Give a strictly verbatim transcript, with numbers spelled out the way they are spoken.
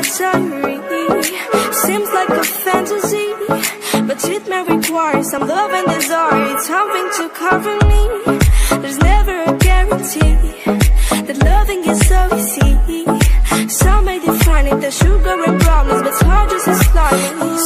diary. Seems like a fantasy, but it may require some love and desire. It's something to cover me. There's never a guarantee that loving is so easy. Some may define it as sugar and brownies, but it's hard just as slimy.